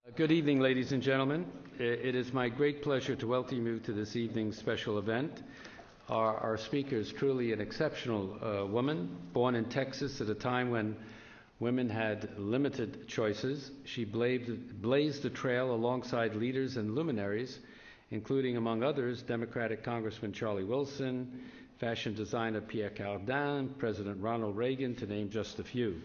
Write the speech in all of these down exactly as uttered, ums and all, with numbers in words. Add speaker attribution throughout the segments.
Speaker 1: Good evening, ladies and gentlemen. It is my great pleasure to welcome you to this evening's special event. Our, our speaker is truly an exceptional uh, woman, born in Texas at a time when women had limited choices. She blazed, blazed the trail alongside leaders and luminaries, including, among others, Democratic Congressman Charlie Wilson, fashion designer Pierre Cardin, President Ronald Reagan, to name just a few.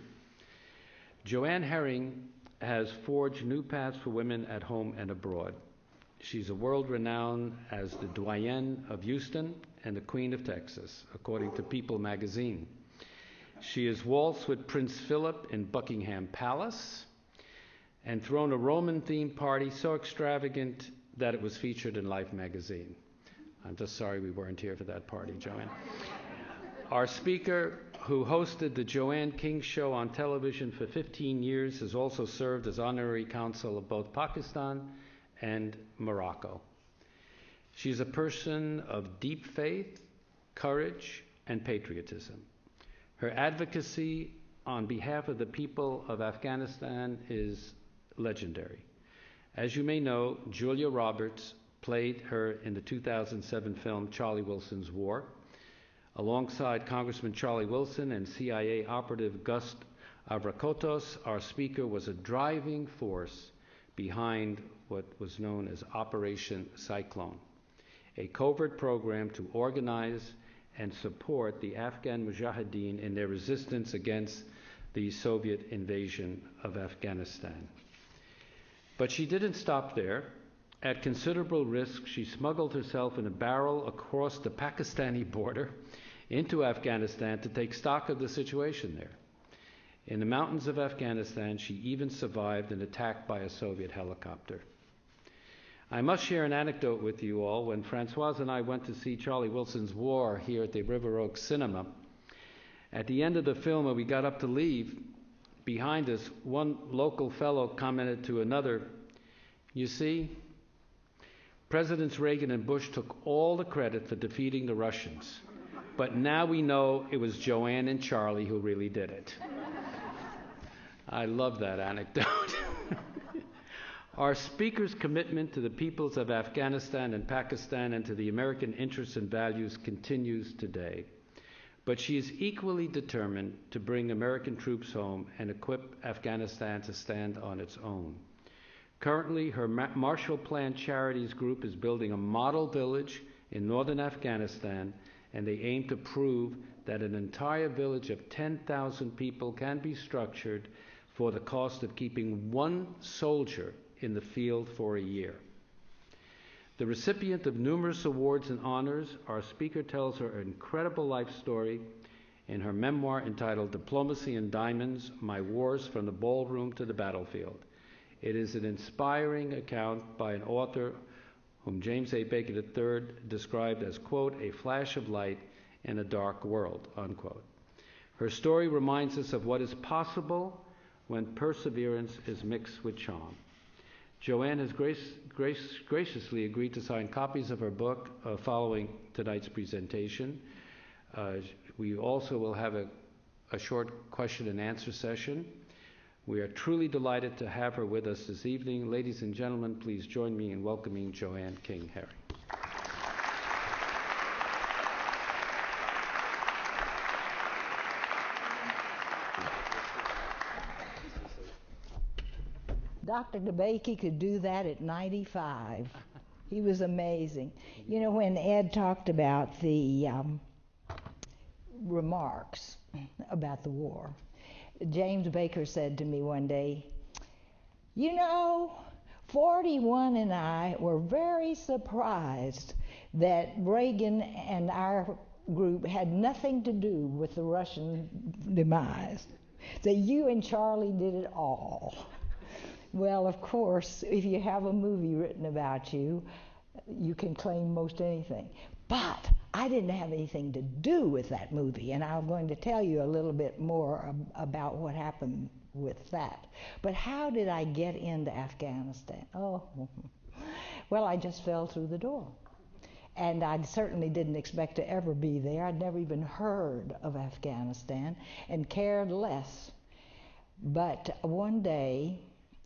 Speaker 1: Joanne Herring has forged new paths for women at home and abroad. She's a world-renowned as the doyenne of Houston and the Queen of Texas, according to People magazine. She has waltzed with Prince Philip in Buckingham Palace and thrown a Roman-themed party so extravagant that it was featured in Life magazine. I'm just sorry we weren't here for that party, Joanne. Our speaker, who hosted the Joanne King Show on television for fifteen years, has also served as honorary consul of both Pakistan and Morocco. She is a person of deep faith, courage, and patriotism. Her advocacy on behalf of the people of Afghanistan is legendary. As you may know, Julia Roberts played her in the two thousand seven film Charlie Wilson's War. Alongside Congressman Charlie Wilson and C I A operative Gus Avrakotos, our speaker was a driving force behind what was known as Operation Cyclone, a covert program to organize and support the Afghan Mujahideen in their resistance against the Soviet invasion of Afghanistan. But she didn't stop there. At considerable risk, she smuggled herself in a barrel across the Pakistani border into Afghanistan to take stock of the situation there. In the mountains of Afghanistan, she even survived an attack by a Soviet helicopter. I must share an anecdote with you all. When Francoise and I went to see Charlie Wilson's War here at the River Oaks Cinema, at the end of the film, when we got up to leave, behind us, one local fellow commented to another, "You see, Presidents Reagan and Bush took all the credit for defeating the Russians. But now we know it was Joanne and Charlie who really did it." I love that anecdote. Our speaker's commitment to the peoples of Afghanistan and Pakistan and to the American interests and values continues today. But she is equally determined to bring American troops home and equip Afghanistan to stand on its own. Currently, her Marshall Plan Charities group is building a model village in northern Afghanistan, and they aim to prove that an entire village of ten thousand people can be structured for the cost of keeping one soldier in the field for a year. The recipient of numerous awards and honors, our speaker tells her incredible life story in her memoir entitled Diplomacy in Diamonds, My Wars from the Ballroom to the Battlefield. It is an inspiring account by an author whom James A. Baker the third described as, quote, a flash of light in a dark world, unquote. Her story reminds us of what is possible when perseverance is mixed with charm. Joanne has grace, grace, graciously agreed to sign copies of her book uh, following tonight's presentation. Uh, we also will have a, a short question and answer session. We are truly delighted to have her with us this evening. Ladies and gentlemen, please join me in welcoming Joanne King Herring.
Speaker 2: Doctor DeBakey could do that at ninety-five. He was amazing. You know, when Ed talked about the um, remarks about the war, James Baker said to me one day, "You know, forty-one and I were very surprised that Reagan and our group had nothing to do with the Russian demise. That you and Charlie did it all." Well, of course, if you have a movie written about you, you can claim most anything. But I didn't have anything to do with that movie, and I'm going to tell you a little bit more ab- about what happened with that. But how did I get into Afghanistan? Oh, well, I just fell through the door. And I certainly didn't expect to ever be there. I'd never even heard of Afghanistan and cared less. But one day,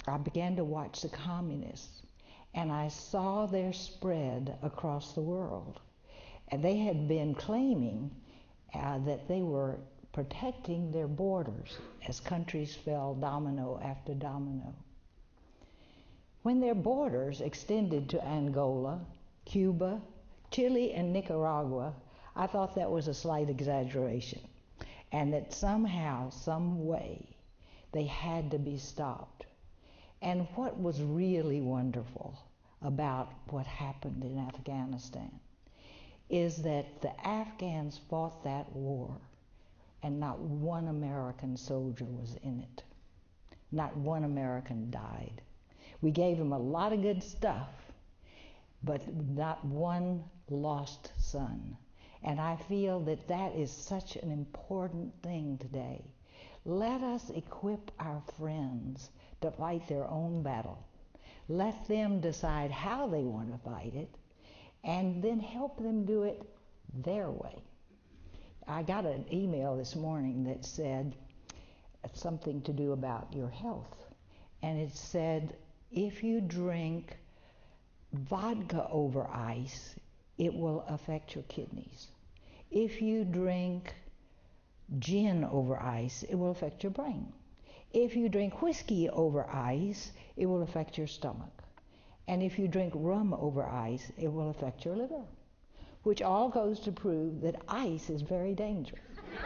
Speaker 2: I began to watch the communists, and I saw their spread across the world. And they had been claiming uh, that they were protecting their borders as countries fell domino after domino. When their borders extended to Angola, Cuba, Chile, and Nicaragua, I thought that was a slight exaggeration, and that somehow, some way, they had to be stopped. And what was really wonderful about what happened in Afghanistan is that the Afghans fought that war, and not one American soldier was in it. Not one American died. We gave them a lot of good stuff, but not one lost son. And I feel that that is such an important thing today. Let us equip our friends to fight their own battle. Let them decide how they want to fight it, and then help them do it their way. I got an email this morning that said something to do about your health. And it said, if you drink vodka over ice, it will affect your kidneys. If you drink gin over ice, it will affect your brain. If you drink whiskey over ice, it will affect your stomach. And if you drink rum over ice, it will affect your liver, which all goes to prove that ice is very dangerous.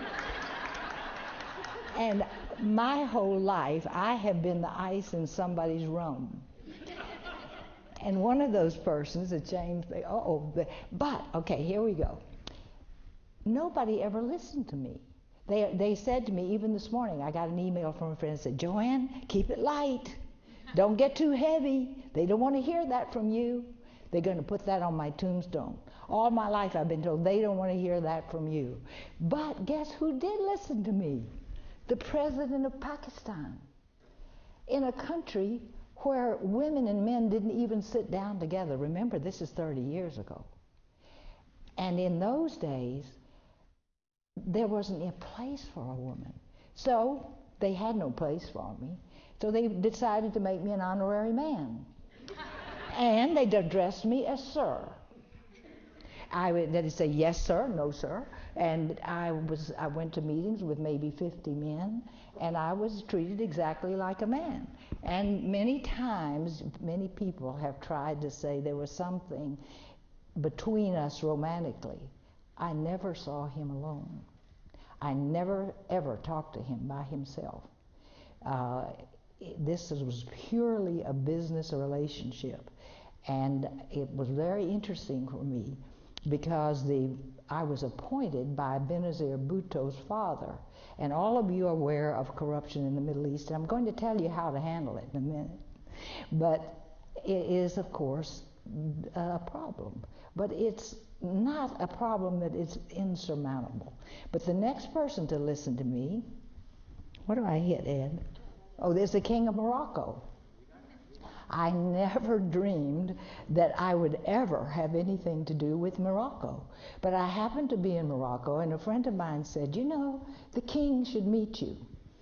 Speaker 2: And my whole life, I have been the ice in somebody's rum. And one of those persons that James, uh-oh, but, but, okay, here we go. Nobody ever listened to me. They, they said to me, even this morning, I got an email from a friend that said, Joanne, keep it light. Don't get too heavy. They don't want to hear that from you. They're going to put that on my tombstone. All my life I've been told they don't want to hear that from you. But guess who did listen to me? The president of Pakistan. In a country where women and men didn't even sit down together. Remember, this is thirty years ago. And in those days, there wasn't a place for a woman. So they had no place for me. So they decided to make me an honorary man. And they addressed me as sir. I would they'd say yes sir, no sir. And I was I went to meetings with maybe fifty men, and I was treated exactly like a man. And many times, many people have tried to say there was something between us romantically. I never saw him alone. I never ever talked to him by himself. Uh, this was purely a business relationship, and it was very interesting for me because the I was appointed by Benazir Bhutto's father, and all of you are aware of corruption in the Middle East, and I'm going to tell you how to handle it in a minute. But it is, of course, a problem. But it's not a problem that is insurmountable. But the next person to listen to me, what do I hit, Ed? Oh, there's the King of Morocco. I never dreamed that I would ever have anything to do with Morocco. But I happened to be in Morocco, and a friend of mine said, you know, the king should meet you.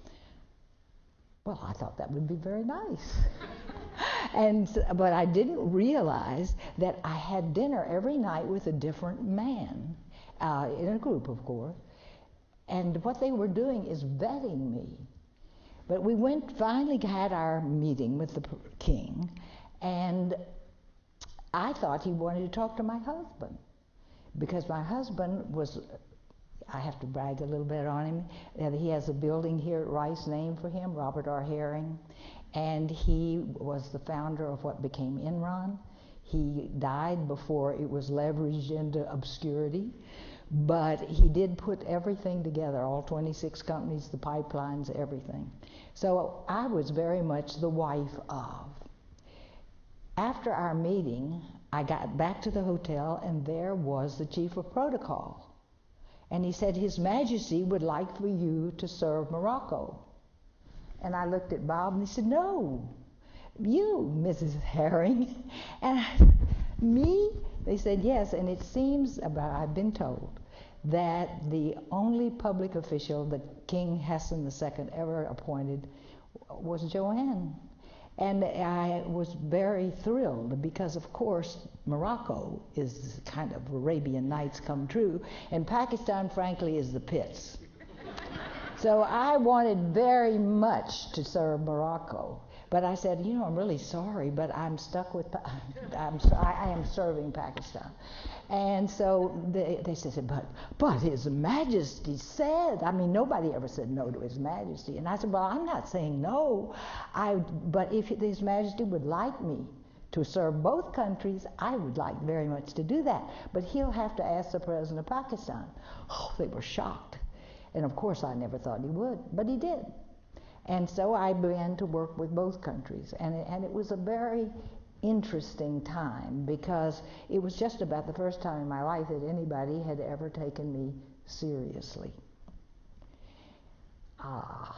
Speaker 2: Well, I thought that would be very nice. and But I didn't realize that I had dinner every night with a different man, uh, in a group, of course. And what they were doing is vetting me. But we went, finally had our meeting with the king, and I thought he wanted to talk to my husband, because my husband was, I have to brag a little bit on him, that he has a building here at Rice named for him, Robert R. Herring, and he was the founder of what became Enron. He died before it was leveraged into obscurity. But he did put everything together, all twenty-six companies, the pipelines, everything. So I was very much the wife of. After our meeting, I got back to the hotel, and there was the chief of protocol. And he said, His Majesty would like for you to serve Morocco. And I looked at Bob, and he said, no, you, Missus Herring. And I, me? They said, yes, and it seems, about I've been told, that the only public official that King Hassan the Second ever appointed was Joanne. And I was very thrilled because, of course, Morocco is kind of Arabian Nights come true, and Pakistan, frankly, is the pits. So I wanted very much to serve Morocco. But I said, you know, I'm really sorry, but I'm stuck with, I'm, I am serving Pakistan. And so they, they said, but, but His Majesty said, I mean, nobody ever said no to His Majesty. And I said, well, I'm not saying no, I, but if His Majesty would like me to serve both countries, I would like very much to do that. But he'll have to ask the President of Pakistan. Oh, they were shocked. And of course, I never thought he would, but he did. And so I began to work with both countries. And it, and it was a very interesting time because it was just about the first time in my life that anybody had ever taken me seriously. Ah.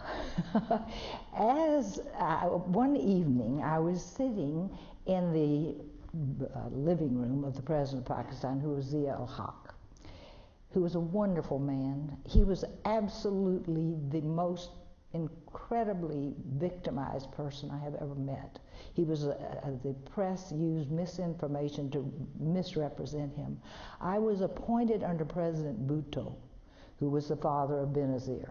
Speaker 2: As uh, one evening I was sitting in the uh, living room of the President of Pakistan, who was Zia ul-Haq, who was a wonderful man. He was absolutely the most incredibly victimized person I have ever met. He was, uh, the press used misinformation to misrepresent him. I was appointed under President Bhutto, who was the father of Benazir.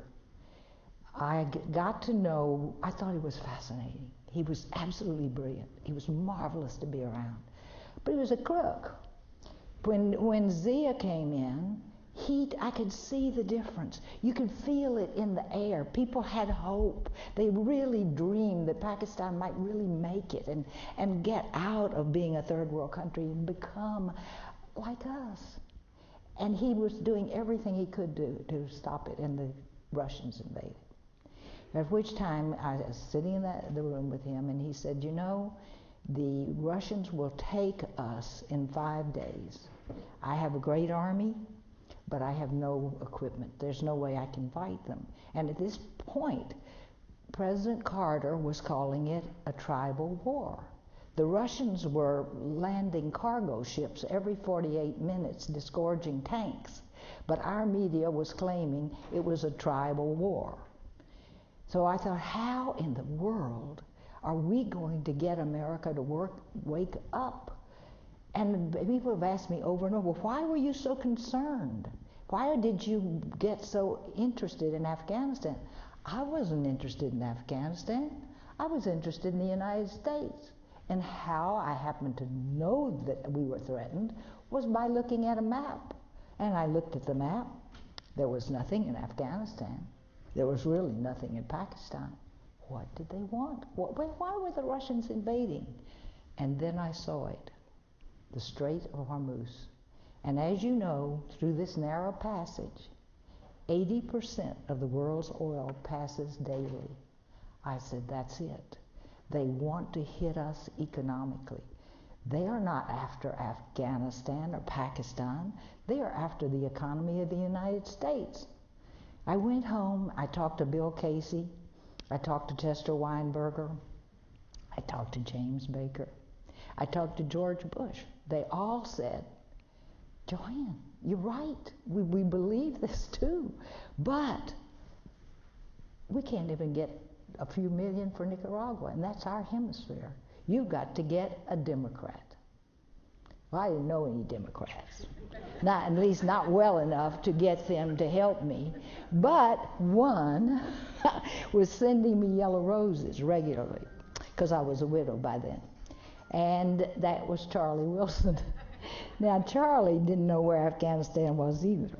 Speaker 2: I g- got to know, I thought he was fascinating. He was absolutely brilliant. He was marvelous to be around. But he was a crook. When, when Zia came in, He, I could see the difference. You could feel it in the air. People had hope. They really dreamed that Pakistan might really make it and, and get out of being a third world country and become like us. And he was doing everything he could do to stop it, and the Russians invaded. At which time I was sitting in the, the room with him, and he said, you know, the Russians will take us in five days. I have a great army, but I have no equipment. There's no way I can fight them. And at this point, President Carter was calling it a tribal war. The Russians were landing cargo ships every forty-eight minutes, disgorging tanks. But our media was claiming it was a tribal war. So I thought, how in the world are we going to get America to work, wake up? And people have asked me over and over, why were you so concerned? Why did you get so interested in Afghanistan? I wasn't interested in Afghanistan. I was interested in the United States. And how I happened to know that we were threatened was by looking at a map. And I looked at the map. There was nothing in Afghanistan. There was really nothing in Pakistan. What did they want? Why were the Russians invading? And then I saw it. The Strait of Hormuz. And as you know, through this narrow passage, eighty percent of the world's oil passes daily. I said, that's it. They want to hit us economically. They are not after Afghanistan or Pakistan. They are after the economy of the United States. I went home, I talked to Bill Casey, I talked to Chester Weinberger, I talked to James Baker, I talked to George Bush. They all said, Joanne, you're right. We, we believe this too. But we can't even get a few million for Nicaragua, and that's our hemisphere. You've got to get a Democrat. Well, I didn't know any Democrats. Not, at least not well enough to get them to help me. But one was sending me yellow roses regularly, because I was a widow by then. And that was Charlie Wilson. Now, Charlie didn't know where Afghanistan was either.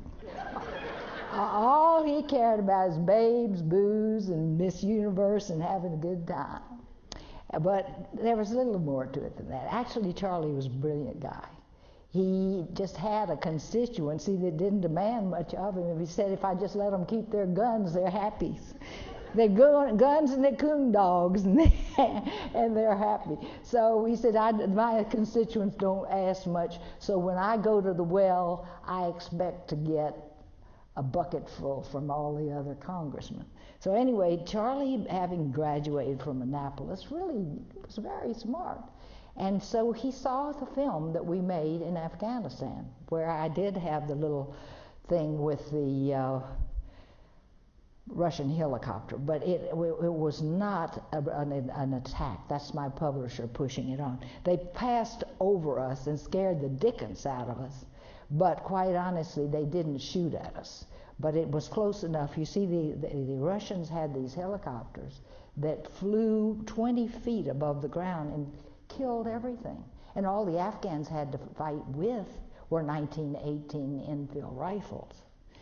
Speaker 2: All he cared about is babes, booze, and Miss Universe and having a good time. But there was a little more to it than that. Actually, Charlie was a brilliant guy. He just had a constituency that didn't demand much of him. He said, if I just let them keep their guns, they're happy. They're guns and they're coon dogs, and, they, and they're happy. So he said, I, my constituents don't ask much, so when I go to the well, I expect to get a bucket full from all the other congressmen. So anyway, Charlie, having graduated from Annapolis, really was very smart. And so he saw the film that we made in Afghanistan, where I did have the little thing with the uh, Russian helicopter, but it, it was not a, an, an attack. That's my publisher pushing it on. They passed over us and scared the dickens out of us, but quite honestly, they didn't shoot at us. But it was close enough. You see, the, the, the Russians had these helicopters that flew twenty feet above the ground and killed everything. And all the Afghans had to fight with were nineteen eighteen Enfield rifles.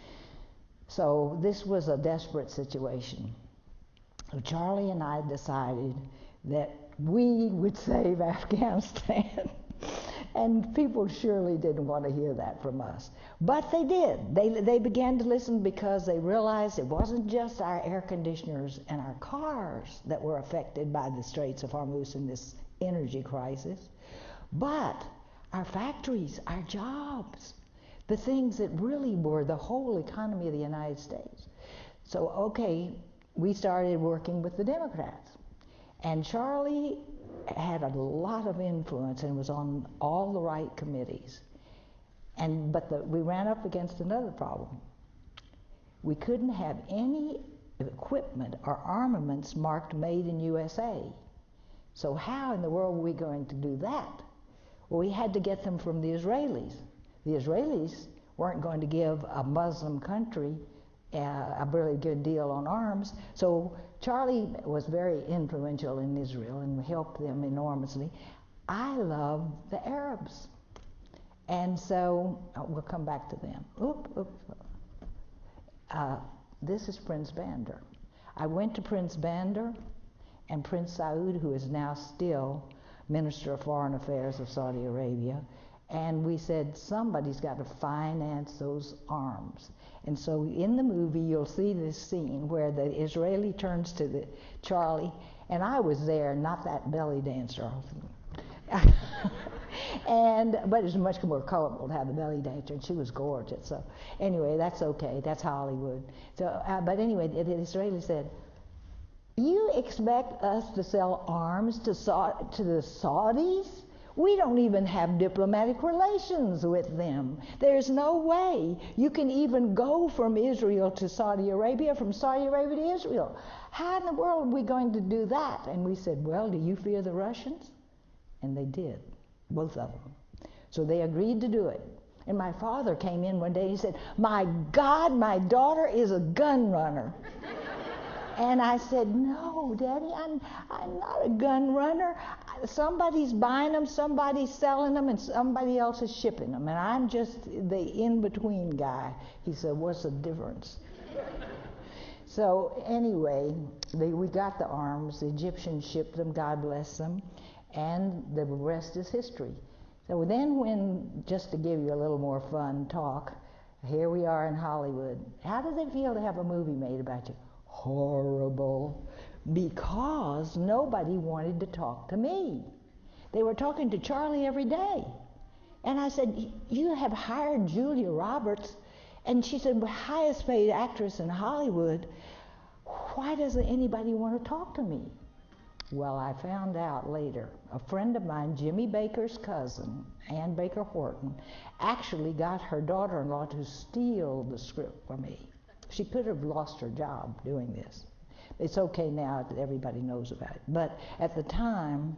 Speaker 2: So this was a desperate situation. So Charlie and I decided that we would save Afghanistan. And people surely didn't want to hear that from us. But they did. They, they began to listen because they realized it wasn't just our air conditioners and our cars that were affected by the Straits of Hormuz in this energy crisis, but our factories, our jobs, the things that really were the whole economy of the United States. So, okay, we started working with the Democrats. And Charlie had a lot of influence and was on all the right committees. And but the, we ran up against another problem. We couldn't have any equipment or armaments marked made in U S A. So how in the world were we going to do that? Well, we had to get them from the Israelis. The Israelis weren't going to give a Muslim country uh, a really good deal on arms. So Charlie was very influential in Israel and helped them enormously. I love the Arabs. And so, oh, we'll come back to them. Oop, oop. Uh, this is Prince Bandar. I went to Prince Bandar and Prince Saud, who is now still Minister of Foreign Affairs of Saudi Arabia, and we said, somebody's got to finance those arms. And so in the movie, you'll see this scene where the Israeli turns to the Charlie, and I was there, not that belly dancer. and But it's much more colorful to have the belly dancer, and she was gorgeous. So anyway, that's okay. That's Hollywood. So, uh, but anyway, the, the Israeli said, "You expect us to sell arms to Sa- to the Saudis? We don't even have diplomatic relations with them. There's no way you can even go from Israel to Saudi Arabia, from Saudi Arabia to Israel. How in the world are we going to do that?" And we said, "Well, do you fear the Russians?" And they did, both of them. So they agreed to do it. And my father came in one day and he said, "My God, my daughter is a gun runner." And I said, "No, Daddy, I'm, I'm not a gun runner. Somebody's buying them, somebody's selling them, and somebody else is shipping them. And I'm just the in-between guy." He said, "What's the difference?" So anyway, they, we got the arms. The Egyptians shipped them, God bless them. And the rest is history. So then when, just to give you a little more fun talk, here we are in Hollywood. How does it feel to have a movie made about you? Horrible, because nobody wanted to talk to me. They were talking to Charlie every day. And I said, "You have hired Julia Roberts," and she said, "Well, highest paid actress in Hollywood. Why doesn't anybody want to talk to me?" Well, I found out later, a friend of mine, Jimmy Baker's cousin, Ann Baker Horton, actually got her daughter-in-law to steal the script from me. She could have lost her job doing this. It's okay now that everybody knows about it. But at the time,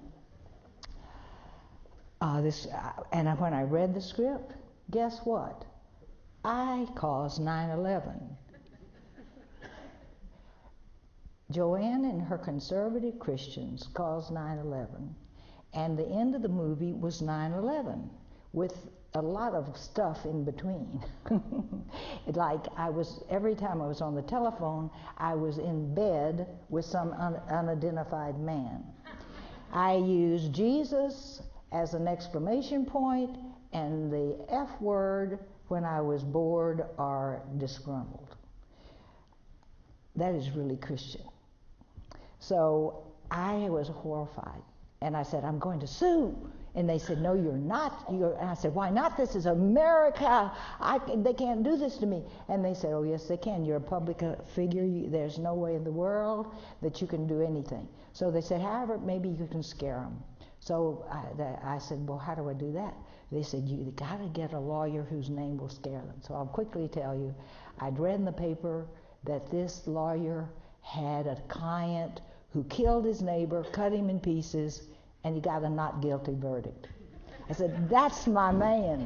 Speaker 2: uh, this, uh, and when I read the script, guess what? I caused nine eleven. Joanne and her conservative Christians caused nine eleven. And the end of the movie was nine eleven, with a lot of stuff in between. Like I was, every time I was on the telephone, I was in bed with some un- unidentified man. I used Jesus as an exclamation point and the F word when I was bored or disgruntled. That is really Christian. So I was horrified. And I said, "I'm going to sue." And they said, "No, you're not." You're, and I said, "Why not? This is America. I, they can't do this to me." And they said, "Oh, yes, they can. You're a public figure. You, there's no way in the world that you can do anything." So they said, "However, maybe you can scare them." So I, the, I said, "Well, how do I do that?" They said, "You got to get a lawyer whose name will scare them." So I'll quickly tell you, I'd read in the paper that this lawyer had a client who killed his neighbor, cut him in pieces, and he got a not guilty verdict. I said, that's my man.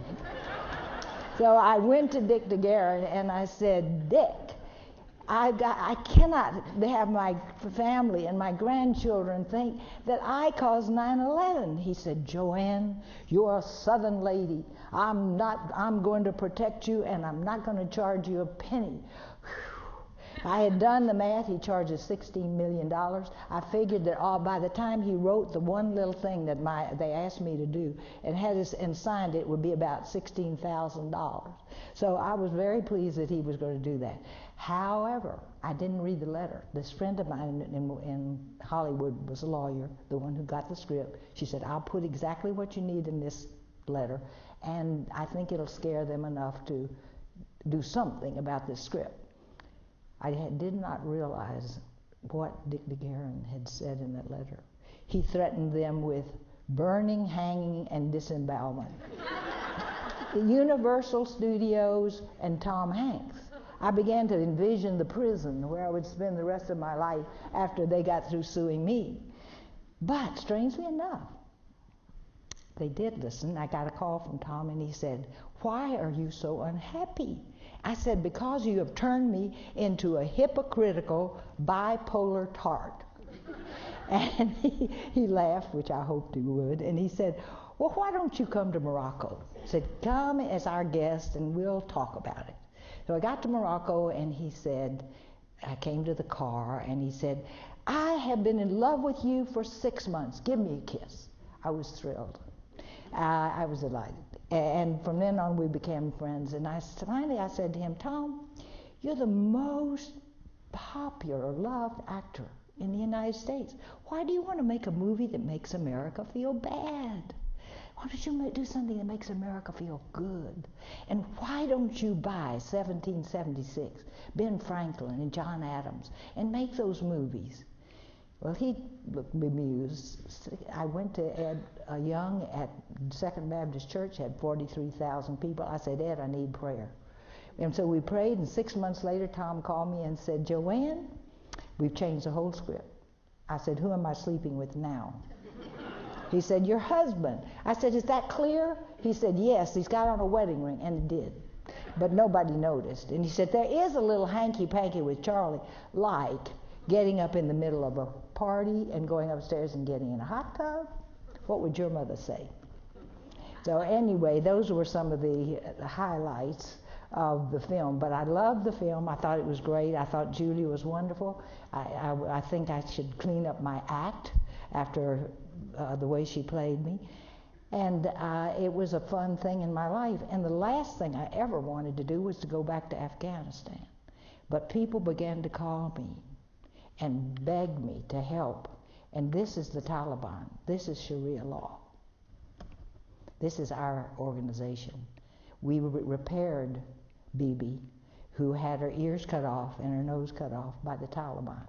Speaker 2: So I went to Dick DeGuerin and I said, Dick, I, got, I cannot have my family and my grandchildren think that I caused nine eleven. He said, Joanne, you're a Southern lady. I'm not, I'm going to protect you and I'm not going to charge you a penny. Whew. I had done the math. He charges sixteen million dollars. I figured that all, by the time he wrote the one little thing that my, they asked me to do and had us, and signed it, would be about sixteen thousand dollars. So I was very pleased that he was going to do that. However, I didn't read the letter. This friend of mine in, in, in Hollywood was a lawyer, the one who got the script. She said, I'll put exactly what you need in this letter, and I think it'll scare them enough to do something about this script. I had, did not realize what Dick DeGuerin had said in that letter. He threatened them with burning, hanging, and disembowelment. The Universal Studios and Tom Hanks. I began to envision the prison where I would spend the rest of my life after they got through suing me. But strangely enough, they did listen. I got a call from Tom and he said, why are you so unhappy? I said, because you have turned me into a hypocritical, bipolar tart. And he, he laughed, which I hoped he would, and he said, well, why don't you come to Morocco? He said, come as our guest and we'll talk about it. So I got to Morocco and he said, I came to the car and he said, I have been in love with you for six months. Give me a kiss. I was thrilled. Uh, I was delighted. And from then on we became friends. And I finally I said to him, Tom, you're the most popular, loved actor in the United States. Why do you want to make a movie that makes America feel bad? Why don't you do something that makes America feel good? And why don't you buy seventeen seventy-six, Ben Franklin and John Adams, and make those movies? Well, he looked bemused. I went to Ed uh, Young at Second Baptist Church, had forty-three thousand people. I said, Ed, I need prayer. And so we prayed, and six months later, Tom called me and said, Joanne, we've changed the whole script. I said, who am I sleeping with now? He said, your husband. I said, is that clear? He said, yes, he's got on a wedding ring, and it did. But nobody noticed. And he said, there is a little hanky-panky with Charlie, like getting up in the middle of a party and going upstairs and getting in a hot tub. What would your mother say? So anyway, those were some of the highlights of the film. But I loved the film. I thought it was great. I thought Julie was wonderful. I, I, I think I should clean up my act after uh, the way she played me. And uh, it was a fun thing in my life. And the last thing I ever wanted to do was to go back to Afghanistan. But people began to call me and beg me to help. And this is the Taliban. This is Sharia law. This is our organization. We re- repaired Bibi, who had her ears cut off and her nose cut off by the Taliban.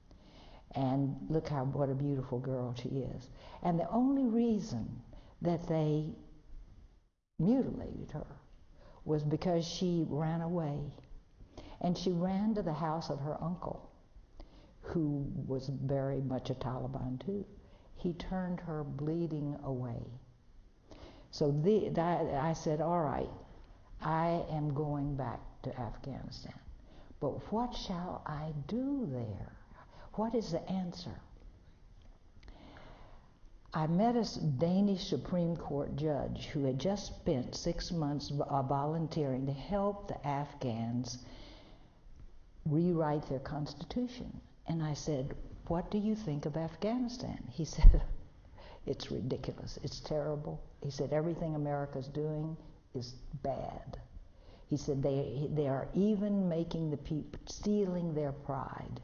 Speaker 2: And look how what a beautiful girl she is. And the only reason that they mutilated her was because she ran away. And she ran to the house of her uncle, who was very much a Taliban too. He turned her bleeding away. So the, I, I said, all right, I am going back to Afghanistan. But what shall I do there? What is the answer? I met a Danish Supreme Court judge who had just spent six months uh, volunteering to help the Afghans rewrite their constitution. And I said, what do you think of Afghanistan? He said, it's ridiculous. It's terrible. He said, everything America's doing is bad. He said, they, they are even making the people, stealing their pride.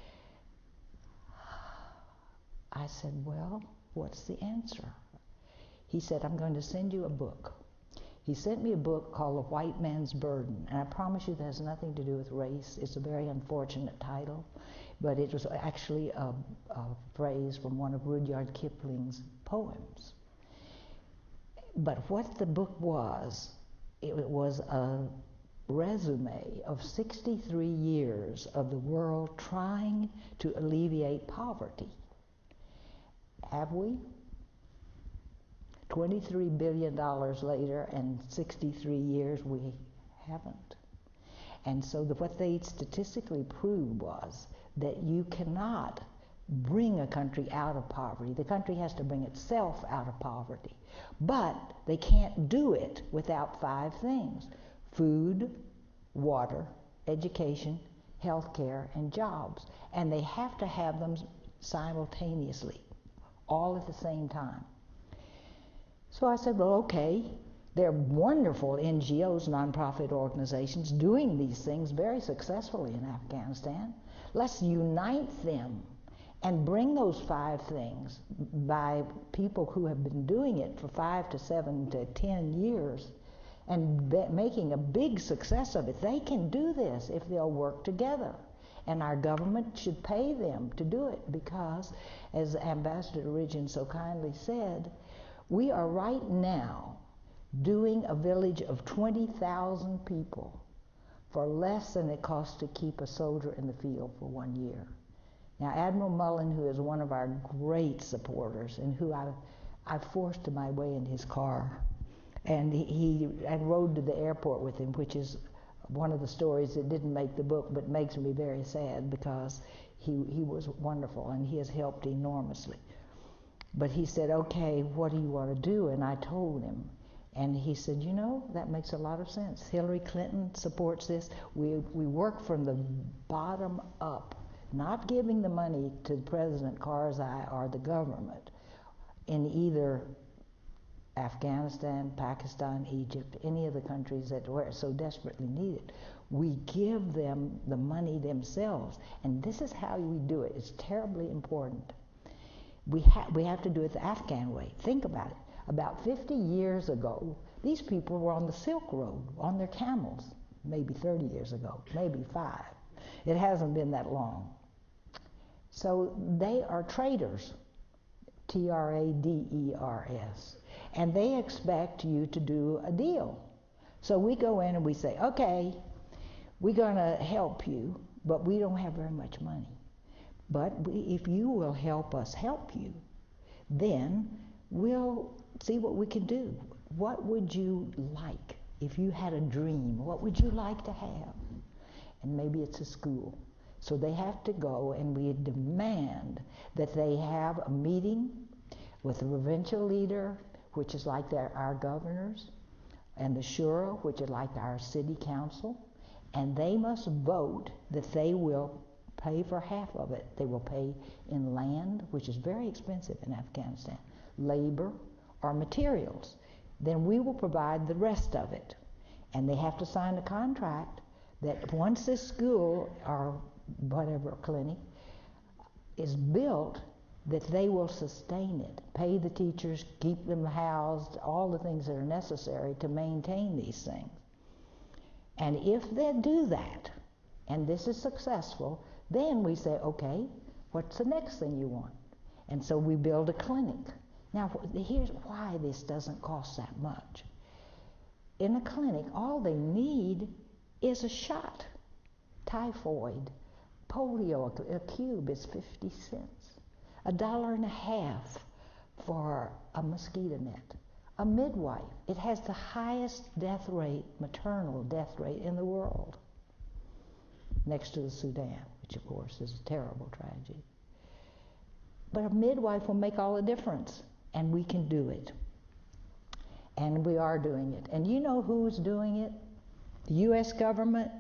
Speaker 2: I said, well, what's the answer? He said, I'm going to send you a book. He sent me a book called The White Man's Burden, and I promise you that has nothing to do with race. It's a very unfortunate title, but it was actually a, a phrase from one of Rudyard Kipling's poems. But what the book was, it was a resume of sixty-three years of the world trying to alleviate poverty. Have we? twenty-three billion dollars later and sixty-three years, we haven't. And so the, what they statistically proved was that you cannot bring a country out of poverty. The country has to bring itself out of poverty. But they can't do it without five things: food, water, education, health care, and jobs. And they have to have them simultaneously, all at the same time. So I said, well, okay, there are wonderful N G Os, nonprofit organizations, doing these things very successfully in Afghanistan. Let's unite them and bring those five things by people who have been doing it for five to seven to ten years and be making a big success of it. They can do this if they'll work together. And our government should pay them to do it because, as Ambassador Ridgen so kindly said, we are right now doing a village of twenty thousand people for less than it costs to keep a soldier in the field for one year. Now, Admiral Mullen, who is one of our great supporters and who I, I forced to my way in his car, and he, he I rode to the airport with him, which is one of the stories that didn't make the book but makes me very sad because he, he was wonderful and he has helped enormously. But he said, okay, what do you want to do? And I told him. And he said, you know, that makes a lot of sense. Hillary Clinton supports this. We, we work from the bottom up, not giving the money to President Karzai or the government in either Afghanistan, Pakistan, Egypt, any of the countries that were so desperately needed. We give them the money themselves. And this is how we do it. It's terribly important. We, ha we have to do it the Afghan way. Think about it. About fifty years ago, these people were on the Silk Road, on their camels. Maybe thirty years ago, maybe five. It hasn't been that long. So they are traders, T R A D E R S. And they expect you to do a deal. So we go in and we say, okay, we're going to help you, but we don't have very much money. But we, if you will help us help you, then we'll see what we can do. What would you like if you had a dream? What would you like to have? And maybe it's a school. So they have to go, and we demand that they have a meeting with the provincial leader, which is like their, our governors, and the shura, which is like our city council, and they must vote that they will pay for half of it. They will pay in land, which is very expensive in Afghanistan, labor, or materials. Then we will provide the rest of it. And they have to sign a contract that once this school or whatever clinic is built, that they will sustain it, pay the teachers, keep them housed, all the things that are necessary to maintain these things. And if they do that, and this is successful, then we say, okay, what's the next thing you want? And so we build a clinic. Now, here's why this doesn't cost that much. In a clinic, all they need is a shot. Typhoid, polio, a cube is fifty cents. A dollar and a half for a mosquito net. A midwife, it has the highest death rate, maternal death rate in the world, next to the Sudan, which of course is a terrible tragedy. But a midwife will make all the difference, and we can do it. And we are doing it. And you know who's doing it? The U S government?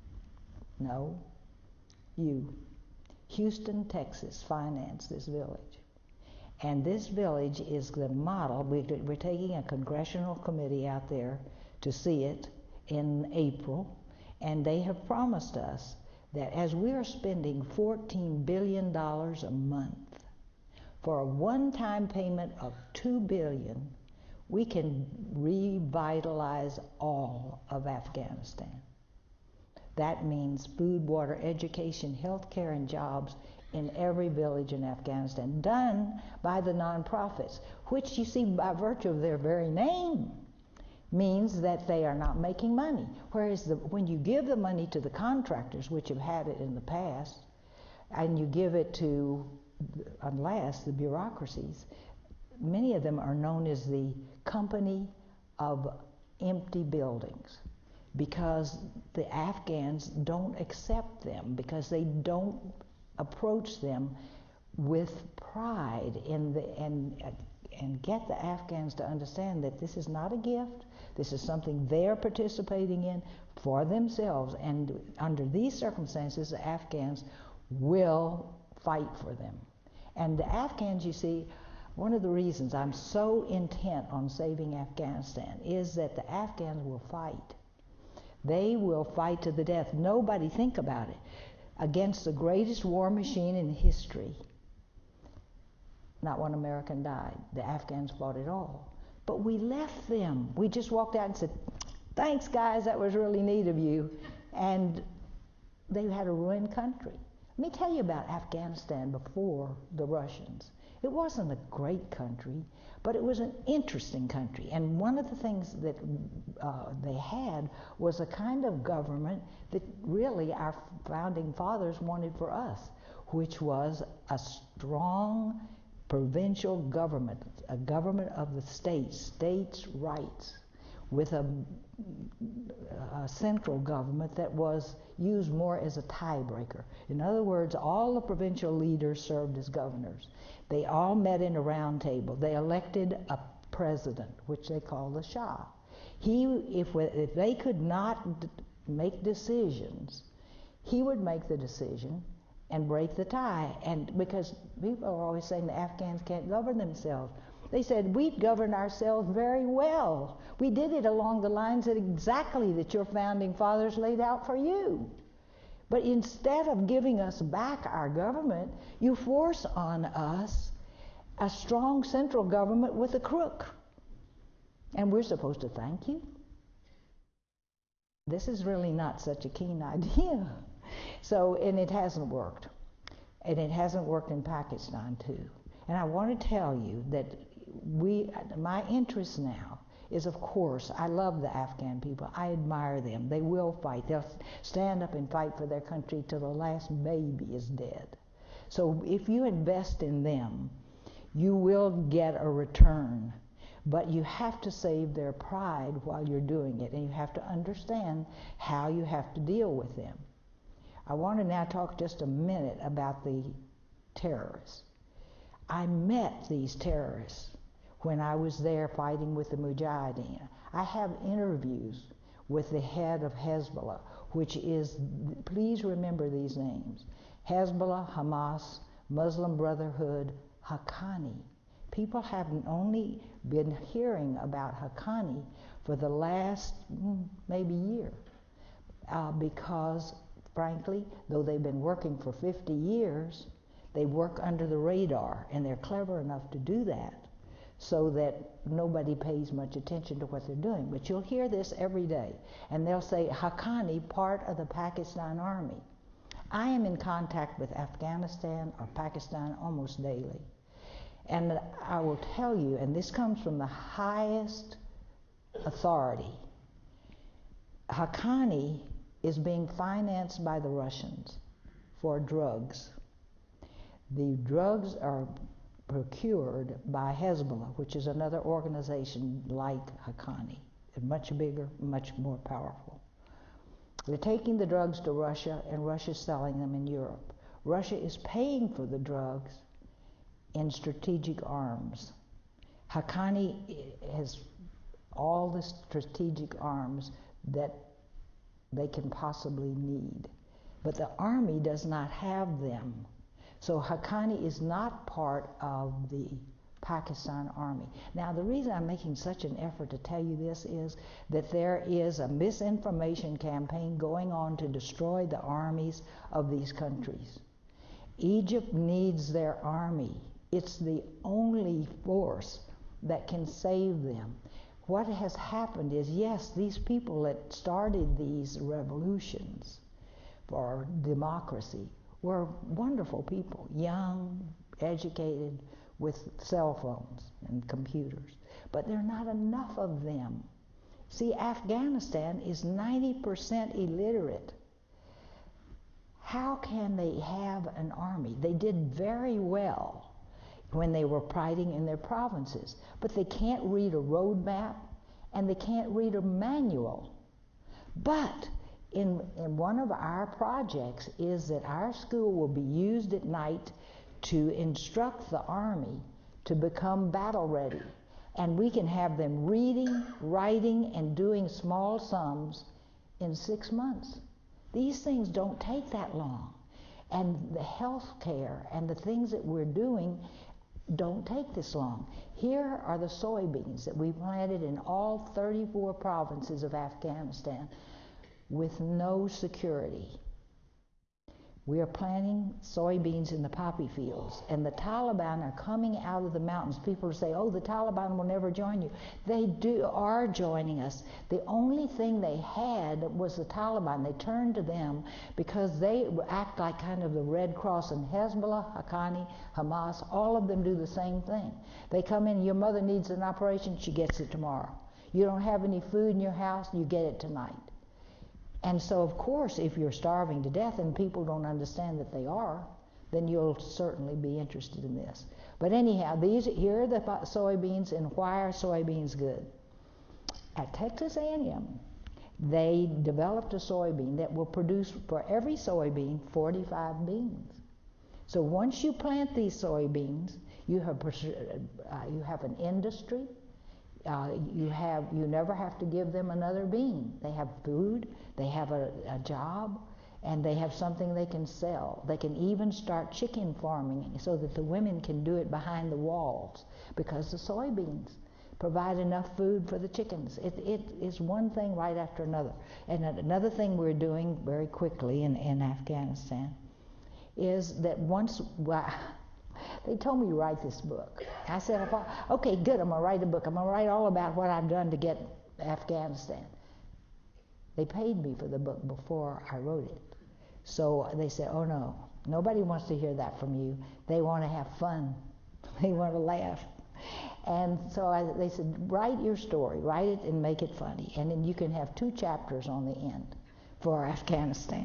Speaker 2: No. You. Houston, Texas financed this village. And this village is the model. We're taking a congressional committee out there to see it in April, and they have promised us that as we are spending fourteen billion dollars a month for a one-time payment of two billion dollars, we can revitalize all of Afghanistan. That means food, water, education, health care, and jobs in every village in Afghanistan, done by the nonprofits, which you see by virtue of their very name. means that they are not making money. Whereas the, when you give the money to the contractors, which have had it in the past, and you give it to, unless the bureaucracies, many of them are known as the company of empty buildings, because the Afghans don't accept them, because they don't approach them with pride in the, and, and get the Afghans to understand that this is not a gift, this is something they're participating in for themselves, and under these circumstances, the Afghans will fight for them. And the Afghans, you see, one of the reasons I'm so intent on saving Afghanistan is that the Afghans will fight. They will fight to the death. Nobody, think about it, against the greatest war machine in history. Not one American died. The Afghans fought it all. But we left them. We just walked out and said, thanks guys, that was really neat of you. And they had a ruined country. Let me tell you about Afghanistan before the Russians. It wasn't a great country, but it was an interesting country. And one of the things that uh, they had was a kind of government that really our founding fathers wanted for us, which was a strong provincial government, a government of the states, states' rights, with a, a central government that was used more as a tiebreaker. In other words, all the provincial leaders served as governors. They all met in a round table. They elected a president, which they call the Shah. He, if, if they could not d- make decisions, he would make the decision and break the tie. And because people are always saying the Afghans can't govern themselves. They said, we govern ourselves very well. We did it along the lines that exactly that your founding fathers laid out for you. But instead of giving us back our government, you force on us a strong central government with a crook. And we're supposed to thank you? This is really not such a keen idea. So, and it hasn't worked. And it hasn't worked in Pakistan too. And I want to tell you that we, my interest now is, of course, I love the Afghan people. I admire them. They will fight. They'll stand up and fight for their country till the last baby is dead. So if you invest in them, you will get a return. But you have to save their pride while you're doing it, and you have to understand how you have to deal with them. I want to now talk just a minute about the terrorists. I met these terrorists when I was there fighting with the Mujahideen. I have interviews with the head of Hezbollah, which is, please remember these names, Hezbollah, Hamas, Muslim Brotherhood, Haqqani. People haven't only been hearing about Haqqani for the last mm, maybe year, uh, because frankly, though they've been working for fifty years, they work under the radar, and they're clever enough to do that so that nobody pays much attention to what they're doing. But you'll hear this every day, and they'll say, Haqqani, part of the Pakistan army. I am in contact with Afghanistan or Pakistan almost daily. And I will tell you, and this comes from the highest authority, Haqqani is being financed by the Russians for drugs. The drugs are procured by Hezbollah, which is another organization like Haqqani, much bigger, much more powerful. They're taking the drugs to Russia, and Russia's selling them in Europe. Russia is paying for the drugs in strategic arms. Haqqani has all the strategic arms that they can possibly need, but the army does not have them. So Haqqani is not part of the Pakistan army. Now, the reason I'm making such an effort to tell you this is that there is a misinformation campaign going on to destroy the armies of these countries. Egypt needs their army. It's the only force that can save them. What has happened is, yes, these people that started these revolutions for democracy were wonderful people, young, educated, with cell phones and computers. But there are not enough of them See, Afghanistan is ninety percent illiterate. How can they have an army? They did very well when they were fighting in their provinces, but they can't read a road map and they can't read a manual. But in, in one of our projects is that our school will be used at night to instruct the Army to become battle ready. And we can have them reading, writing, and doing small sums in six months. These things don't take that long. And the health care and the things that we're doing don't take this long. Here are the soybeans that we planted in all thirty-four provinces of Afghanistan with no security. We are planting soybeans in the poppy fields, and the Taliban are coming out of the mountains. People say, oh, the Taliban will never join you. They do are joining us. The only thing they had was the Taliban. They turned to them because they act like kind of the Red Cross, and Hezbollah, Haqqani, Hamas, all of them do the same thing. They come in, your mother needs an operation, she gets it tomorrow. You don't have any food in your house, you get it tonight. And so, of course, if you're starving to death and people don't understand that they are, then you'll certainly be interested in this. But anyhow, these here are the soybeans, and why are soybeans good? At Texas A and M, they developed a soybean that will produce for every soybean forty-five beans. So once you plant these soybeans, you have uh, you have an industry. Uh, you have you never have to give them another bean. They have food, they have a, a job, and they have something they can sell. They can even start chicken farming so that the women can do it behind the walls, because the soybeans provide enough food for the chickens. It, it is one thing right after another. And another thing we're doing very quickly in, in Afghanistan is that once, well, they told me to write this book. I said, okay, good, I'm going to write a book. I'm going to write all about what I've done to get Afghanistan. They paid me for the book before I wrote it. So they said, oh no, nobody wants to hear that from you. They want to have fun. They want to laugh. And so I, they said, write your story, write it and make it funny. And then you can have two chapters on the end for Afghanistan.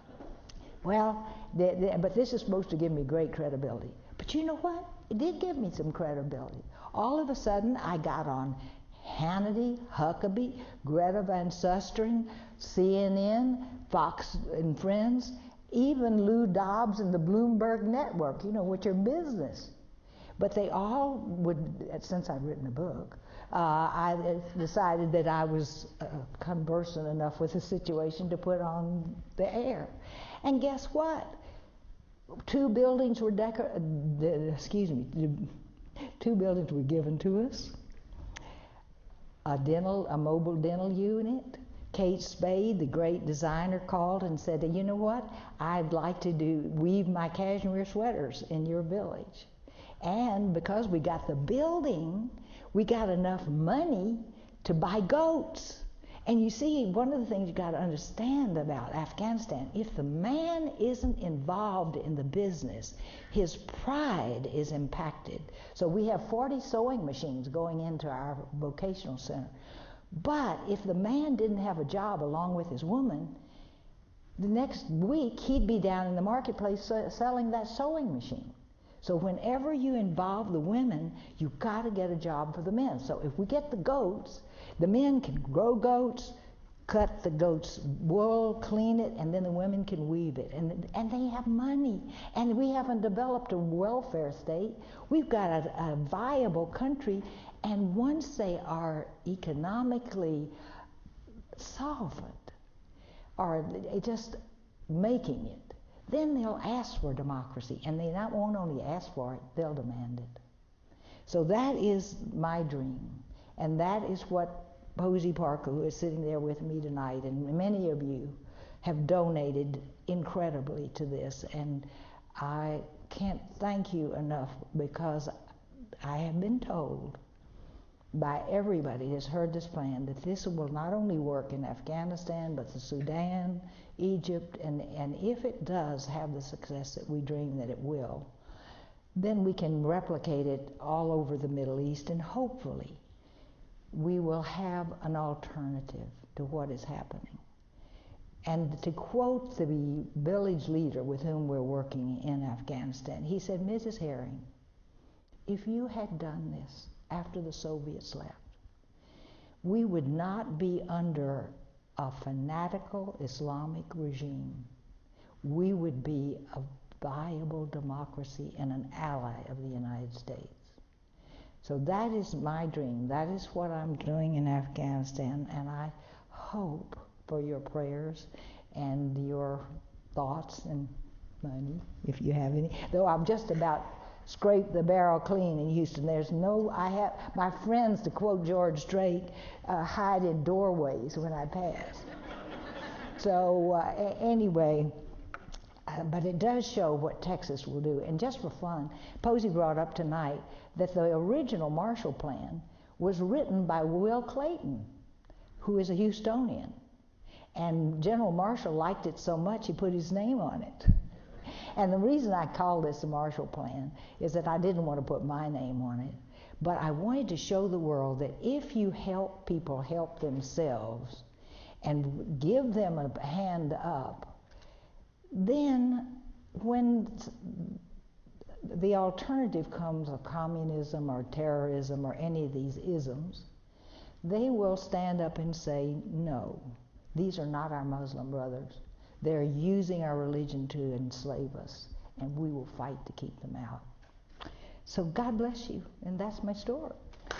Speaker 2: Well, they, they, but this is supposed to give me great credibility. But you know what? It did give me some credibility. All of a sudden, I got on Hannity, Huckabee, Greta Van Susteren, C N N, Fox and Friends, even Lou Dobbs and the Bloomberg Network, you know, which are business. But they all would, since I've written a book, uh, I decided that I was uh, conversant enough with the situation to put on the air. And guess what? Two buildings were decor- uh, excuse me, two buildings were given to us. A dental, a mobile dental unit. Kate Spade, the great designer, called and said, you know what? I'd like to do weave my cashmere sweaters in your village. And because we got the building, we got enough money to buy goats. And you see, one of the things you got to understand about Afghanistan, if the man isn't involved in the business, his pride is impacted. So we have forty sewing machines going into our vocational center. But if the man didn't have a job along with his woman, the next week he'd be down in the marketplace selling that sewing machine. So whenever you involve the women, you've got to get a job for the men. So if we get the goats, the men can grow goats, cut the goat's wool, clean it, and then the women can weave it. And, and they have money. And we haven't developed a welfare state. We've got a, a viable country. And once they are economically solvent, or just making it, then they'll ask for democracy. And they not won't only ask for it, they'll demand it. So that is my dream. And that is what Posey Parker, who is sitting there with me tonight, and many of you have donated incredibly to this. And I can't thank you enough, because I have been told by everybody that's heard this plan that this will not only work in Afghanistan, but the Sudan, Egypt, and, and if it does have the success that we dream that it will, then we can replicate it all over the Middle East, and hopefully we will have an alternative to what is happening. And to quote the village leader with whom we're working in Afghanistan, he said, Missus Herring, if you had done this after the Soviets left, we would not be under a fanatical Islamic regime. We would be a viable democracy and an ally of the United States. So that is my dream. That is what I'm doing in Afghanistan, and I hope for your prayers and your thoughts and money, if you have any. Though I'm just about scraped the barrel clean in Houston. There's no, I have, my friends, to quote George Strait, uh, hide in doorways when I pass. So uh, anyway, uh, but it does show what Texas will do. And just for fun, Posey brought up tonight that the original Marshall Plan was written by Will Clayton, who is a Houstonian. And General Marshall liked it so much he put his name on it. And the reason I call this the Marshall Plan is that I didn't want to put my name on it, but I wanted to show the world that if you help people help themselves and give them a hand up, then when the alternative comes of communism or terrorism or any of these isms, they will stand up and say, no, these are not our Muslim brothers. They're using our religion to enslave us, and we will fight to keep them out. So God bless you, and that's my story.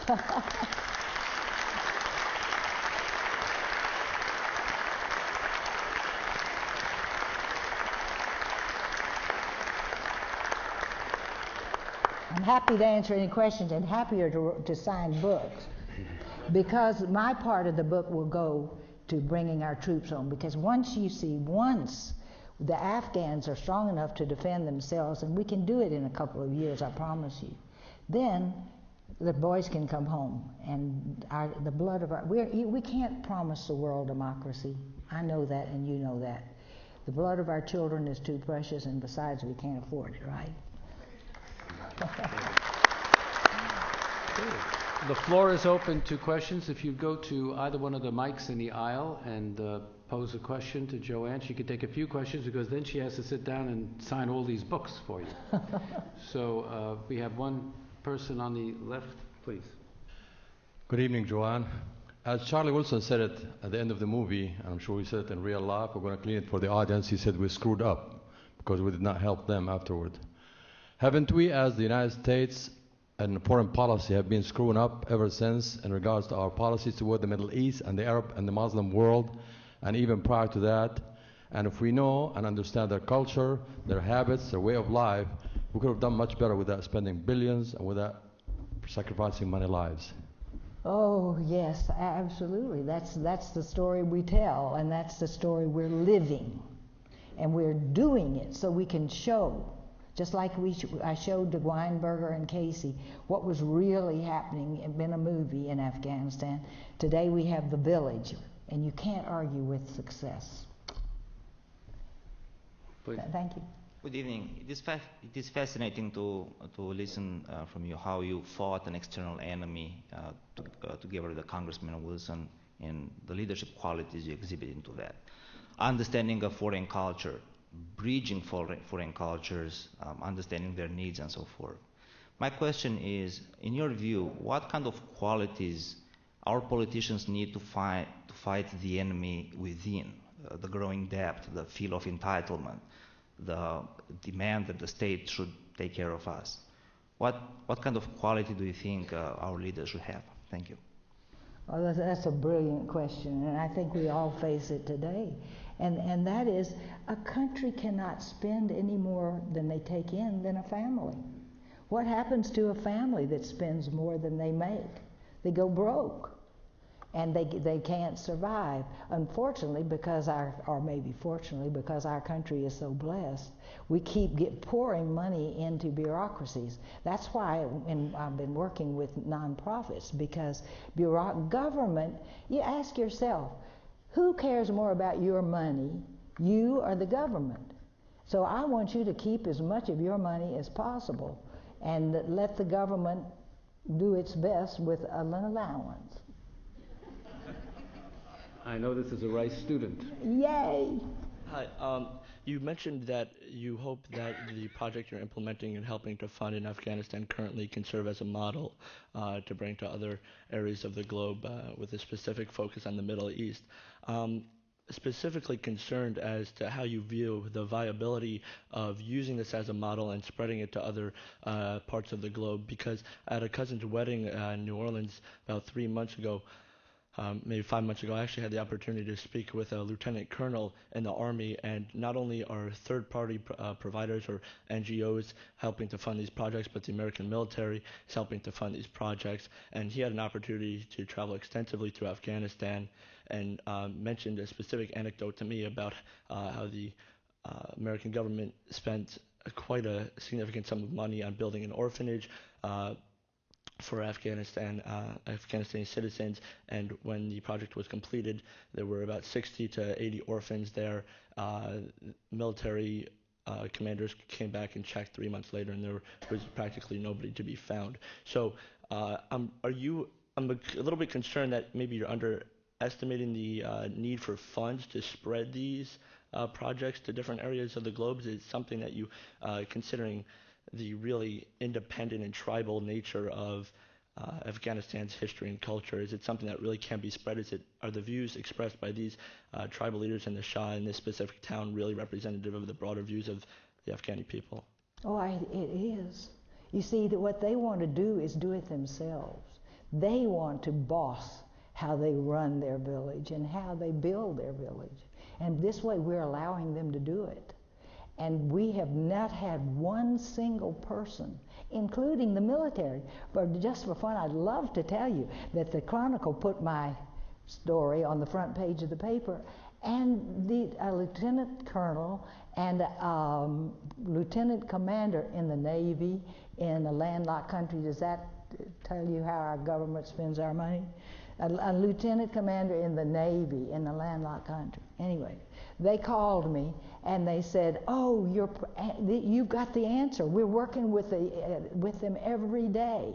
Speaker 2: I'm happy to answer any questions and happier to, to sign books, because my part of the book will go to bringing our troops home. Because once you see, once the Afghans are strong enough to defend themselves, and we can do it in a couple of years, I promise you, then the boys can come home, and our, the blood of our, we're, we can't promise the world democracy. I know that, and you know that. The blood of our children is too precious, and besides, we can't afford it, right?
Speaker 1: The floor is open to questions. If you go to either one of the mics in the aisle and uh, pose a question to Joanne, she could take a few questions, because then she has to sit down and sign all these books for you. So uh, we have one person on the left, please.
Speaker 3: Good evening, Joanne. As Charlie Wilson said it at the end of the movie, and I'm sure he said it in real life, we're going to clean it for the audience, he said we screwed up because we did not help them afterward. Haven't we, as the United States and foreign policy, have been screwing up ever since in regards to our policies toward the Middle East and the Arab and the Muslim world, and even prior to that? And if we know and understand their culture, their habits, their way of life, we could have done much better without spending billions and without sacrificing many lives.
Speaker 2: Oh, yes, absolutely. That's, that's the story we tell, and that's the story we're living. And we're doing it so we can show. Just like we sh- I showed to Weinberger and Casey what was really happening in a movie in Afghanistan. Today we have the village, and you can't argue with success.
Speaker 1: Please.
Speaker 2: Th- thank you.
Speaker 4: Good evening. It is, fa- it is fascinating to to listen uh, from you how you fought an external enemy uh, to, uh, together with the Congressman Wilson, and the leadership qualities you exhibit into that. Understanding of foreign culture, bridging foreign, foreign cultures, um, understanding their needs and so forth. My question is, in your view, what kind of qualities our politicians need to fight, to fight the enemy within? Uh, the growing debt, the feel of entitlement, the demand that the state should take care of us. What, what kind of quality do you think uh, our leaders should have? Thank you.
Speaker 2: Well, that's, that's a brilliant question, and I think we all face it today. And, and that is, a country cannot spend any more than they take in than a family. What happens to a family that spends more than they make? They go broke, and they, they can't survive. Unfortunately, because our, or maybe fortunately, because our country is so blessed, we keep get pouring money into bureaucracies. That's why in, I've been working with nonprofits, because bureau- government, you ask yourself, who cares more about your money, you or the government? So I want you to keep as much of your money as possible and let the government do its best with an allowance.
Speaker 1: I know this is a Rice student.
Speaker 2: Yay!
Speaker 5: Hi. Um, you mentioned that you hope that the project you're implementing and helping to fund in Afghanistan currently can serve as a model uh, to bring to other areas of the globe uh, with a specific focus on the Middle East. Um, specifically concerned as to how you view the viability of using this as a model and spreading it to other uh, parts of the globe, because at a cousin's wedding uh, in New Orleans about three months ago, Um, maybe five months ago, I actually had the opportunity to speak with a lieutenant colonel in the Army, and not only are third-party pr- uh, providers or N G Os helping to fund these projects, but the American military is helping to fund these projects. And he had an opportunity to travel extensively through Afghanistan, and um, mentioned a specific anecdote to me about uh, how the uh, American government spent a, quite a significant sum of money on building an orphanage uh, for Afghanistan, uh, Afghanistani citizens, and when the project was completed, there were about sixty to eighty orphans there. Uh, military uh, commanders came back and checked three months later, and there was practically nobody to be found. So, uh, um, are you? I'm a, a little bit concerned that maybe you're underestimating the uh, need for funds to spread these uh, projects to different areas of the globe. Is it something that you, uh, considering the really independent and tribal nature of uh, Afghanistan's history and culture? Is it something that really can be spread? Is it, are the views expressed by these uh, tribal leaders and the Shah in this specific town really representative of the broader views of the Afghani people?
Speaker 2: Oh, I, it is. You see, that what they want to do is do it themselves. They want to boss how they run their village and how they build their village. And this way we're allowing them to do it. And we have not had one single person, including the military. But just for fun, I'd love to tell you that the Chronicle put my story on the front page of the paper, and the a lieutenant colonel and a um, lieutenant commander in the Navy in a landlocked country. Does that tell you how our government spends our money? A, a lieutenant commander in the Navy in a landlocked country. Anyway, they called me and they said, "Oh, you're you've got the answer. We're working with the uh, with them every day."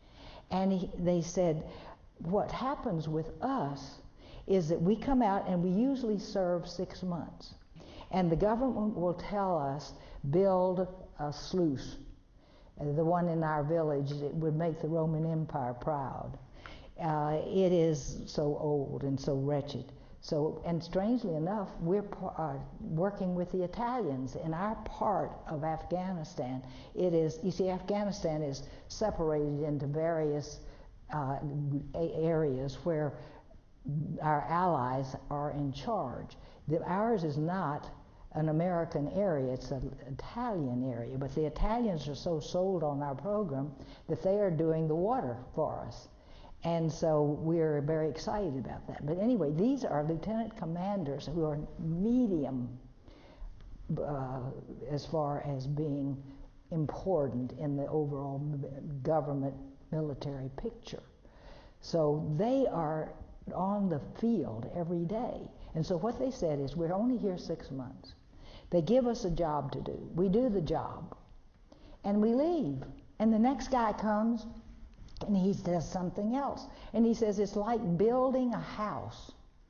Speaker 2: And he, they said, "What happens with us is that we come out and we usually serve six months, and the government will tell us build a sluice, uh, the one in our village that would make the Roman Empire proud. Uh, it is so old and so wretched." So, and strangely enough, we're uh, working with the Italians in our part of Afghanistan. It is, you see, Afghanistan is separated into various uh, areas where our allies are in charge. The, ours is not an American area, it's an Italian area, but the Italians are so sold on our program that they are doing the water for us. And so we're very excited about that. But anyway, these are lieutenant commanders who are medium uh, as far as being important in the overall government military picture. So they are on the field every day. And so what they said is, we're only here six months. They give us a job to do. We do the job. And we leave. And the next guy comes, and he does something else. And he says, it's like building a house.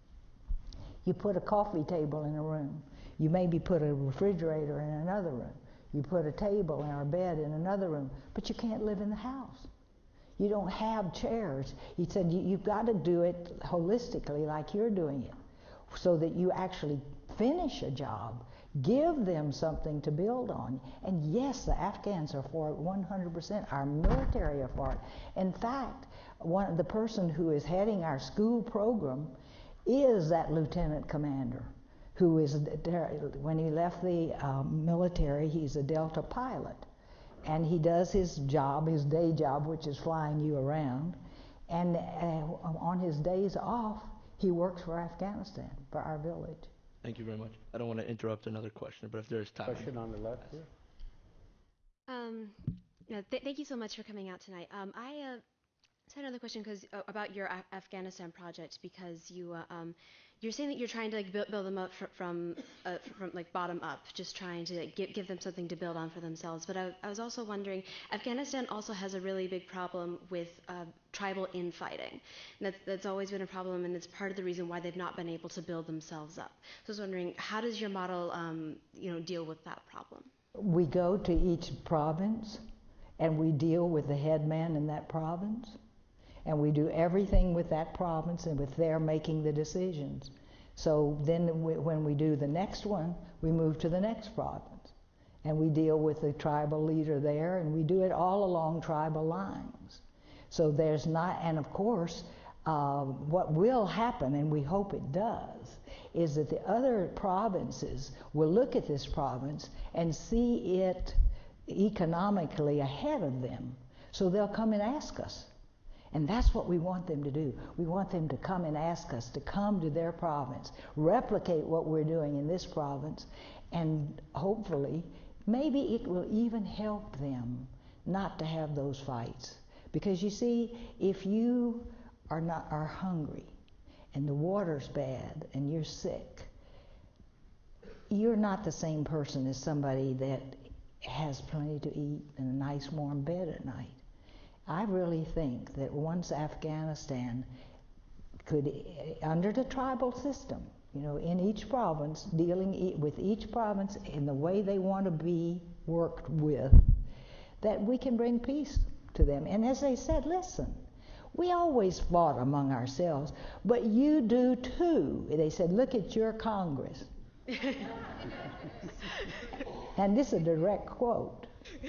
Speaker 2: You put a coffee table in a room. You maybe put a refrigerator in another room. You put a table and a bed in another room. But you can't live in the house. You don't have chairs. He said, you, you've got to do it holistically like you're doing it, so that you actually finish a job. Give them something to build on. And yes, the Afghans are for it one hundred percent. Our military are for it. In fact, one, the person who is heading our school program is that lieutenant commander who is, when he left the um, military, he's a Delta pilot. And he does his job, his day job, which is flying you around. And uh, on his days off, he works for Afghanistan, for our village.
Speaker 5: Thank you very much. I don't want to interrupt another question, but if there's time.
Speaker 1: Question on the left here.
Speaker 6: Um, no, th- thank you so much for coming out tonight. Um, I, uh, So another question, because uh, about your Af- Afghanistan project, because you uh, um, you're saying that you're trying to like build, build them up fr- from uh, from like bottom up, just trying to give, give them something to build on for themselves. But I, I was also wondering, Afghanistan also has a really big problem with uh, tribal infighting. And that's that's always been a problem, and it's part of the reason why they've not been able to build themselves up. So I was wondering, how does your model um, you know deal with that problem?
Speaker 2: We go to each province, and we deal with the head man in that province. And we do everything with that province and with their making the decisions. So then we, when we do the next one, we move to the next province. And we deal with the tribal leader there, and we do it all along tribal lines. So there's not, and of course, uh, what will happen, and we hope it does, is that the other provinces will look at this province and see it economically ahead of them. So they'll come and ask us. And that's what we want them to do. We want them to come and ask us to come to their province, replicate what we're doing in this province, and hopefully, maybe it will even help them not to have those fights. Because you see, if you are not are hungry, and the water's bad, and you're sick, you're not the same person as somebody that has plenty to eat and a nice warm bed at night. I really think that once Afghanistan could, under the tribal system, you know, in each province, dealing with each province in the way they want to be worked with, that we can bring peace to them. And as they said, listen, we always fought among ourselves, but you do too. They said, look at your Congress. And this is a direct quote.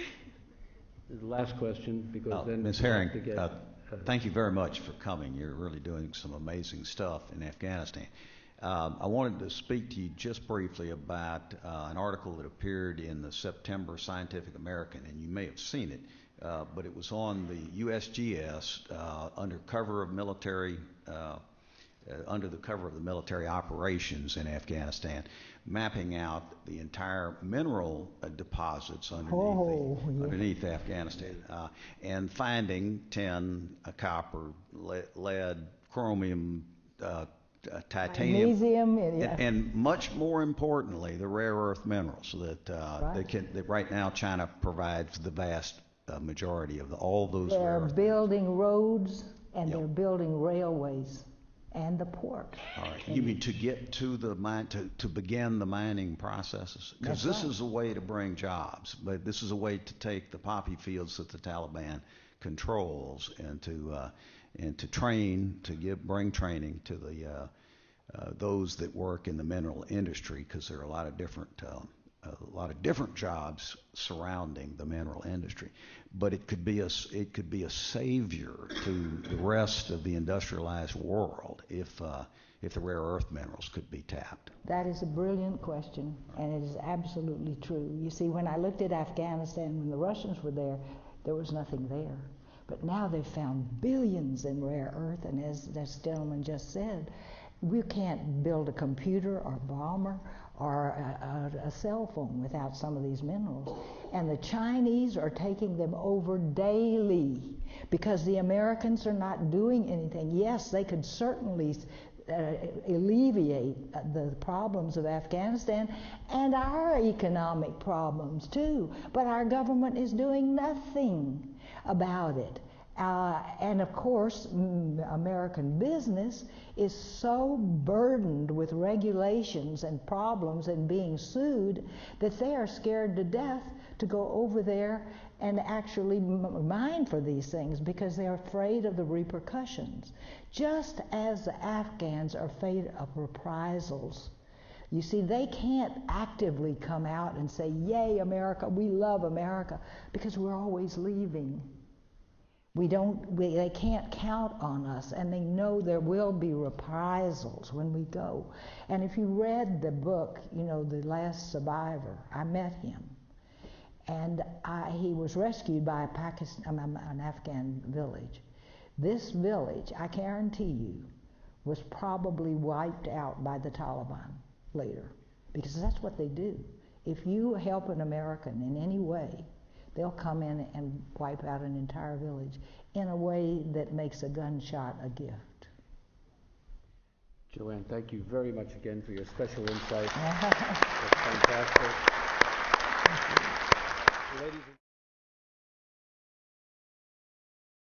Speaker 1: The last question, because
Speaker 7: Uh,
Speaker 1: then
Speaker 7: Miz
Speaker 1: we have
Speaker 7: Herring,
Speaker 1: to get,
Speaker 7: uh,
Speaker 1: uh,
Speaker 7: thank you very much for coming. You're really doing some amazing stuff in Afghanistan. Um, I wanted to speak to you just briefly about uh, an article that appeared in the September Scientific American, and you may have seen it, uh, but it was on the U S G S uh, under cover of military, uh, uh, under the cover of the military operations in Afghanistan, mapping out the entire mineral uh, deposits underneath,
Speaker 2: Oh,
Speaker 7: the,
Speaker 2: yeah.
Speaker 7: underneath Afghanistan, uh, and finding tin, uh, copper, le- lead, chromium, uh, uh, titanium,
Speaker 2: Magnesium, and, yeah.
Speaker 7: and, and much more importantly, the rare earth minerals that uh,
Speaker 2: Right.
Speaker 7: they can. That right now, China provides the vast uh, majority of the, all those
Speaker 2: They're
Speaker 7: rare earth
Speaker 2: building roads, and
Speaker 7: Yep.
Speaker 2: they're building railways and the port.
Speaker 7: All right. You mean to get to the mine, to, to begin the mining processes? Because
Speaker 2: That's
Speaker 7: this
Speaker 2: right.
Speaker 7: is a way to bring jobs, but this is a way to take the poppy fields that the Taliban controls and to uh, and to train, to give bring training to the uh, uh, those that work in the mineral industry, because there are a lot of different uh, a lot of different jobs surrounding the mineral industry. But it could be a it could be a savior to the rest of the industrialized world if uh, if the rare earth minerals could be tapped.
Speaker 2: That is a brilliant question, and it is absolutely true. You see, when I looked at Afghanistan, when the Russians were there, there was nothing there. But now they've found billions in rare earth, and as this gentleman just said, we can't build a computer or bomber or a, a, a cell phone without some of these minerals. And the Chinese are taking them over daily because the Americans are not doing anything. Yes, they could certainly uh, alleviate uh, the problems of Afghanistan and our economic problems too, but our government is doing nothing about it. Uh, and of course, mm, American business is so burdened with regulations and problems and being sued that they are scared to death to go over there and actually m- mine for these things because they're afraid of the repercussions. Just as the Afghans are afraid of reprisals. You see, they can't actively come out and say, yay, America, we love America, because we're always leaving. We don't, we, they can't count on us, and they know there will be reprisals when we go. And if you read the book, you know, The Last Survivor, I met him. And I, he was rescued by a Pakistan, um, an Afghan village. This village, I guarantee you, was probably wiped out by the Taliban later, because that's what they do. If you help an American in any way, they'll come in and wipe out an entire village in a way that makes a gunshot a gift.
Speaker 1: Joanne, thank you very much again for your special insight. That's fantastic. Ladies and